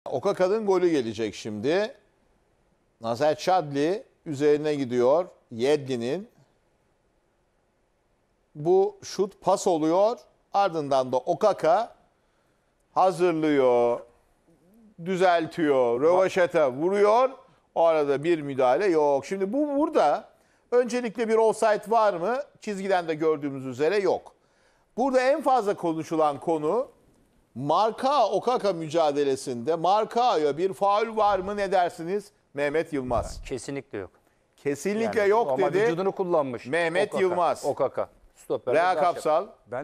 Okaka'nın golü gelecek şimdi. Nazer Chadli üzerine gidiyor. Yedlin'in. Bu şut pas oluyor. Ardından da Okaka hazırlıyor. Düzeltiyor. Rövaşata vuruyor. O arada bir müdahale yok. Şimdi burada öncelikle bir offside var mı? Çizgiden de gördüğümüz üzere yok. Burada en fazla konuşulan konu Marka-Okaka mücadelesinde Markao'ya bir faul var mı, ne dersiniz Mehmet Yılmaz? Kesinlikle yok. Kesinlikle Yani yok ama dedi vücudunu kullanmış. Mehmet Okaka, Yılmaz. Okaka. Stoper. Rea Kapsal.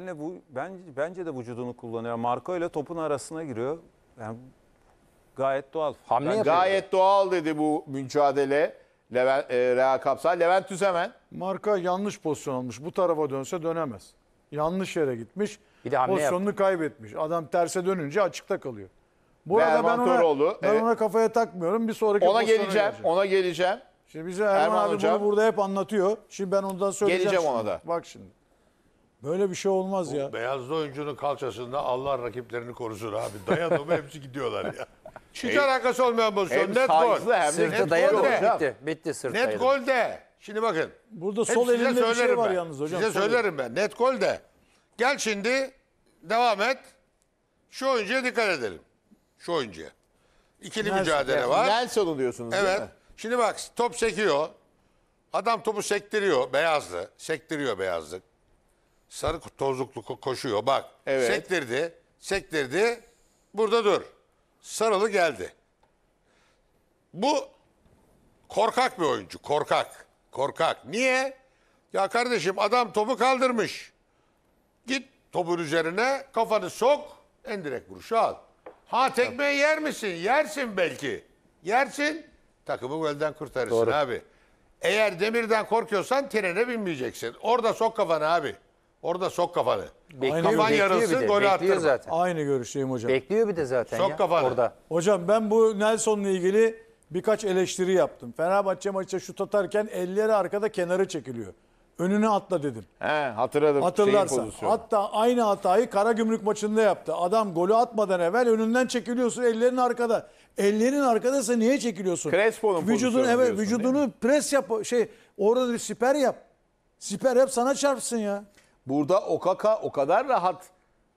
Bence de vücudunu kullanıyor. Marco ile topun arasına giriyor. Yani gayet doğal. Hamle yapıyor. Gayet doğal dedi bu mücadele. Rea Kapsal. Levent Tüzemen. Marka yanlış pozisyon almış. Bu tarafa dönse dönemez. Yanlış yere gitmiş. Bir de hamle pozisyonunu kaybetmiş. Adam terse dönünce açıkta kalıyor. Bu arada Erman ben Toroğlu, evet. ona kafaya takmıyorum. Bir sonraki Ona pozisyona geleceğim. Ona geleceğim. Şimdi bize Erman abi Hocam. bunu burada hep anlatıyor. Şimdi ben ondan söyleyeceğim. Geleceğim şimdi. ona da. Bak şimdi. Böyle bir şey olmaz ya. Beyazlı oyuncunun kalçasında Allah rakiplerini korusun abi. Dayadı mı hepsi gidiyorlar ya. Hiç alakası olmayan pozisyon. Hem Net gol. saygılı hem de Sırtı Net dayadı. gol de. Bitti. Bitti sırt Net dayadı. gol de. Şimdi bakın. Burada Hep sol size elinde bir şey söylerim var ben. yalnız hocam. Size Sol söylerim ben. Net gol de. Gel şimdi devam et. Şu oyuncuya dikkat edelim. Şu oyuncuya. İkili mücadele var. Nelson'u diyorsunuz değil Evet. mi? Şimdi bak top sekiyor. Adam topu sektiriyor. Beyazlı. Sektiriyor beyazlık. Sarı tozluklu koşuyor. Bak. Evet. Sektirdi. Sektirdi. Burada dur. Sarılı geldi. Bu korkak bir oyuncu. Korkak. Korkak. Niye? Ya kardeşim adam topu kaldırmış. Git topun üzerine kafanı sok. En direkt vuruşu al. Ha tekmeyi yer misin? Yersin belki. Yersin. Takımı golden kurtarırsın Doğru. abi. Eğer demirden korkuyorsan trene binmeyeceksin. Orada sok kafanı abi. Orada sok kafanı. Bekliyor, Kafan bekliyor yarılsın, bir de. golü Bekliyor attırma. zaten. Aynı görüşteyim hocam. Bekliyor bir de zaten Sok ya. kafanı. Orada. Hocam ben bu Nelson'la ilgili birkaç eleştiri yaptım. Fenerbahçe maçta şut atarken elleri arkada kenarı çekiliyor. Önüne atla dedim. Hatırladım. Hatırlarsan. Şeyin pozisyonu. Hatta aynı hatayı Karagümrük maçında yaptı. Adam golü atmadan evvel önünden çekiliyorsun, ellerin arkada. Ellerin arkadaysa niye çekiliyorsun? Crespo'nun vücudunu pozisyonu diyorsun, vücudunu pres yap, orada bir siper yap. Siper yap, sana çarpsın ya. Burada Okaka o kadar rahat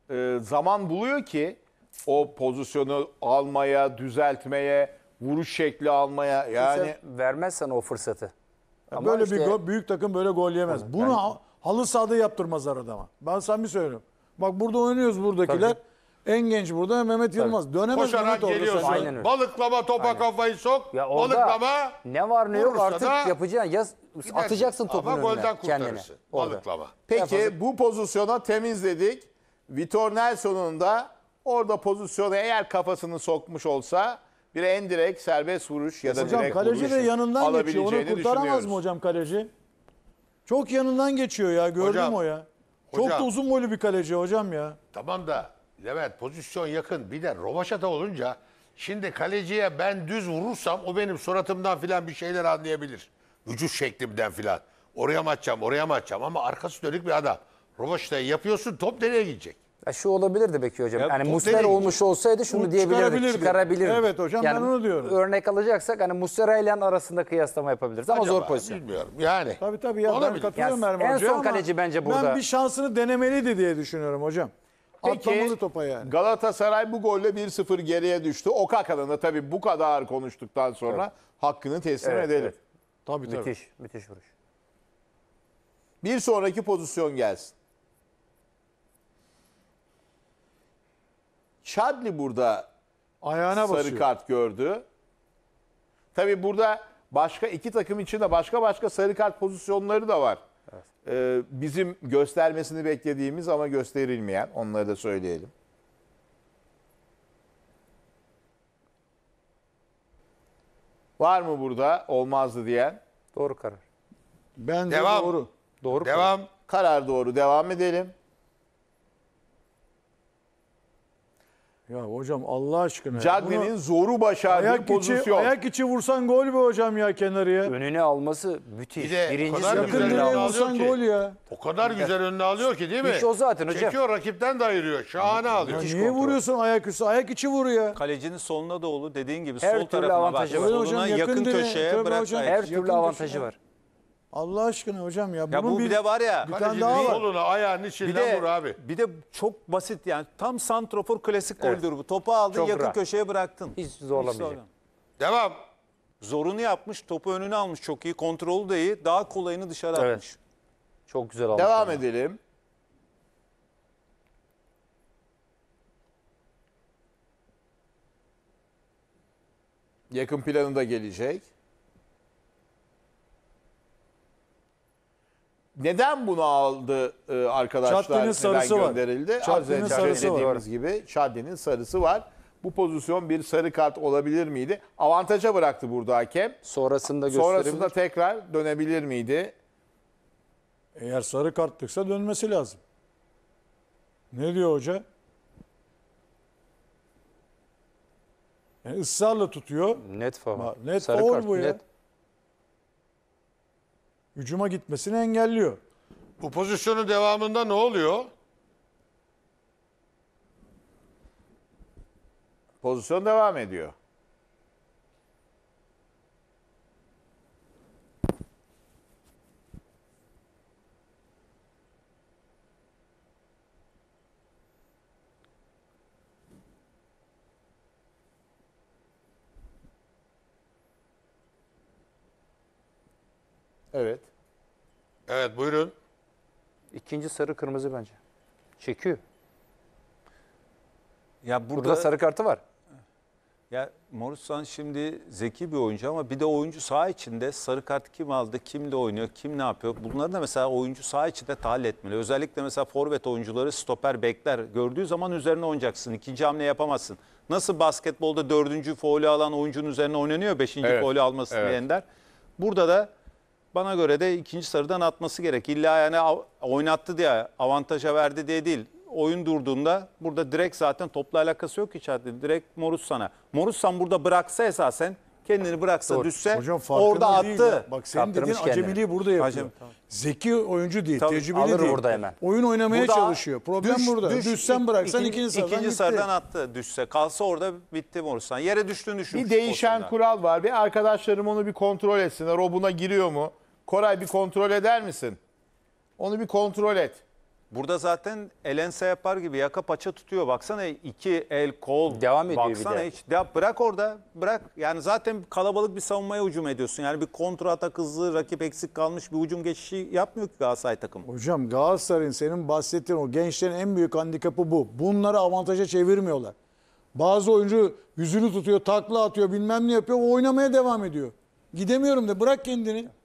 zaman buluyor ki o pozisyonu almaya, düzeltmeye, vuruş şekli almaya. Yani Kimse vermez sana o fırsatı. Ama Böyle işte- bir büyük takım böyle gol yemez. Bunu halı sahada yaptırmazlar adama. Ben sana bir söylüyorum. Bak burada oynuyoruz buradakiler. En genç burada Mehmet Yılmaz. Dönemez Koşarak Mehmet orada. geliyorsun. Sen- Aynen öyle. Balıklama topa kafayı sok. Ya orada balıklama. ne var ne yok vurursa artık da yapacaksın. Ya gidersin. atacaksın topun Ama önüne golden kendine. kurtarırsın. Orada. Balıklama. peki bu pozisyona temizledik. Vitor Nelson'un da orada pozisyona eğer kafasını sokmuş olsa bir en direkt serbest vuruş ya da Hocam direkt kaleci vuruş de yanından geçiyor. Onu alabileceğini kurtaramaz mı düşünüyoruz. hocam kaleci? Çok yanından geçiyor ya. Gördüm Hocam, o ya. Çok hocam. da uzun boylu bir kaleci hocam ya. Tamam da Levent pozisyon yakın. Bir de rovaşata olunca şimdi kaleciye ben düz vurursam o benim suratımdan filan bir şeyler anlayabilir. Vücut şeklimden filan. Oraya mı atacağım, oraya mı atacağım ama arkası dönük bir adam. Rovaşatayı yapıyorsun top nereye gidecek? Ya şu olabilirdi belki hocam. Ya yani top Muslera nereye olmuş olsaydı şunu Bunu diyebilirdik. çıkarabilirdi. Çıkarabilirdi. Evet hocam, ben onu diyorum. Örnek alacaksak hani Muslera ile arasında kıyaslama yapabiliriz ama Acaba, zor pozisyon. Bilmiyorum yani. Tabii ya ben Olabilir. katılıyorum Ya Erman en Hoca'ya son ama kaleci bence burada. Ben bir şansını denemeliydi diye düşünüyorum hocam. Atlamalı Peki topa yani. Galatasaray bu golle 1-0 geriye düştü. Okaka'nın da tabii bu kadar konuştuktan sonra hakkını teslim Evet, edelim. evet. Tabii. Müthiş vuruş. Bir sonraki pozisyon gelsin. Chadli burada Ayağına sarı basıyor. kart gördü. Tabii burada başka iki takım için de başka sarı kart pozisyonları da var. Bizim göstermesini beklediğimiz ama gösterilmeyen, onları da söyleyelim. Var mı burada olmazdı diyen? Doğru karar. Bence Devam. doğru. Doğru karar. Devam. Karar doğru, devam edelim. Ya hocam Allah aşkına. ya. Cagney'in Bunu zoru başardığı pozisyon. ayak içi vursan gol be hocam ya kenarıya. Önüne alması müthiş. Bir de o Birinci kadar sınıf güzel Yakın önüne direğe alması. alıyor vursan ki. gol ya. O kadar güzel önüne alıyor ki değil mi? İş o zaten hocam. Çekiyor, rakipten de ayırıyor. Şahane alıyor. Ya niye vuruyorsun ayak üstü? Ayak içi vur ya. Kalecinin soluna doğru dediğin gibi Her sol türlü tarafına bak. avantajı var. Öyle hocam, Soluna yakın yakın direğe, köşeye tabii bırak. hocam. ayak. Her türlü Yakın avantajı köşe. var. Allah aşkına hocam ya. Ya Bunun bu bir de var ya. bir tane Kalecinin daha var. soluna ayağının içinden vur abi. Bir de çok basit yani tam santrofor klasik goldür bu. Topu aldın Çok yakın rahat. köşeye bıraktın. Hiç zorlamayacak. zorlama. Devam. Zorunu yapmış, topu önüne almış çok iyi, kontrolü de iyi. Daha kolayını dışarı Evet. atmış. Çok güzel almış. Devam ama. edelim. Yakın planında gelecek. Neden bunu aldı arkadaşlar? Chadli'nin Neden sarısı var. gönderildi? Chadli'nin Az önce sarısı var. dediğimiz gibi Chadli'nin sarısı var. Bu pozisyon bir sarı kart olabilir miydi? Avantaja bıraktı burada hakem. Sonrasında gösterebilir. Sonrasında tekrar dönebilir miydi? Eğer sarı kartlıksa dönmesi lazım. Ne diyor hoca? Yani ısrarla tutuyor. Net faul. Net Sarı faul kart, bu ya. net. Hücuma gitmesini engelliyor. Bu pozisyonun devamında ne oluyor? Pozisyon devam ediyor. Evet. Evet buyurun. İkinci sarı kırmızı bence. Çekiyor. Ya Burada sarı kartı var. Ya Morusan şimdi zeki bir oyuncu ama bir de oyuncu saha içinde sarı kart kim aldı, kimle oynuyor, kim ne yapıyor. Bunları da mesela oyuncu saha içinde tahlil etmeli. Özellikle mesela forvet oyuncuları stoper, bekler gördüğü zaman üzerine oynayacaksın. İkinci hamle yapamazsın. Nasıl basketbolda 4. faulü alan oyuncunun üzerine oynanıyor 5. Evet, faulü alması evet. diyenler. Burada da bana göre de ikinci sarıdan atması gerek. İlla yani oynattı diye, avantaja verdi diye değil. Oyun durduğunda burada direkt zaten topla alakası yok hiç. Direkt Morussan'a. Morussan burada bıraksa esasen kendini bıraksa Doğru. düşse Hocam farkında orada değil attı. ya. Bak senin Kaptırmış dediğin kendini. acemiliği burada yapıyor. Acem, tamam. Zeki oyuncu değil, Tabii, tecrübeli alır değil. burada hemen. Oyun oynamaya Burada çalışıyor. Problem burada. Düşsen bıraksan ikinci sarıdan ikinci gitti. sarıdan attı. Düşse kalsa orada bitti Morussan. Yere düştüğünü düşün. Bir değişen kural var. Bir arkadaşlarım onu bir kontrol etsinler. O buna giriyor mu? Koray bir kontrol eder misin? Onu bir kontrol et. Burada zaten elense yapar gibi yaka paça tutuyor. Baksana iki el kol. Devam ediyor bir Baksana de. hiç. Ya bırak orada. Bırak. Yani zaten kalabalık bir savunmaya hücum ediyorsun. Yani bir kontra atak hızlı rakip eksik kalmış bir hücum geçişi yapmıyor ki Galatasaray takımı. Hocam Galatasaray'ın senin bahsettiğin o gençlerin en büyük handikapı bu. Bunları avantaja çevirmiyorlar. Bazı oyuncu yüzünü tutuyor, takla atıyor, bilmem ne yapıyor. O oynamaya devam ediyor. Gidemiyorum de bırak kendini.